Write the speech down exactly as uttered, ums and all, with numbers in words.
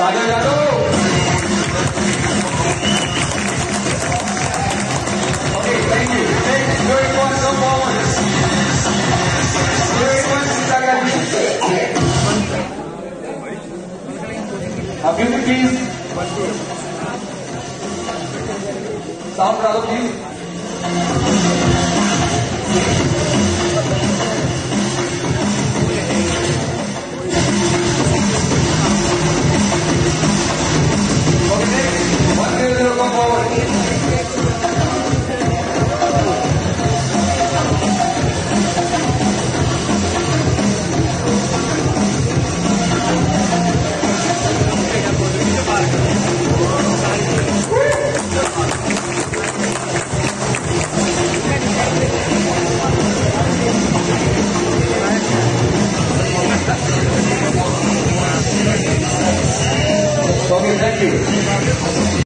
Maju satu. Okay, thank you. Next, very one, come forward. Very one, silakan. A music please. Sound brother please. Okay, next. One zero come forward. Okay, thank you.